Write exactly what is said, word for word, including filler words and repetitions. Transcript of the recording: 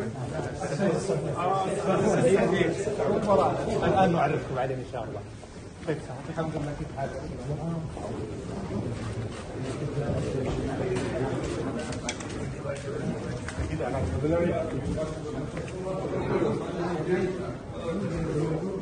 الان نعرفكم بعدين ان شاء الله. طيب الحمد لله، كيف حالك؟ كده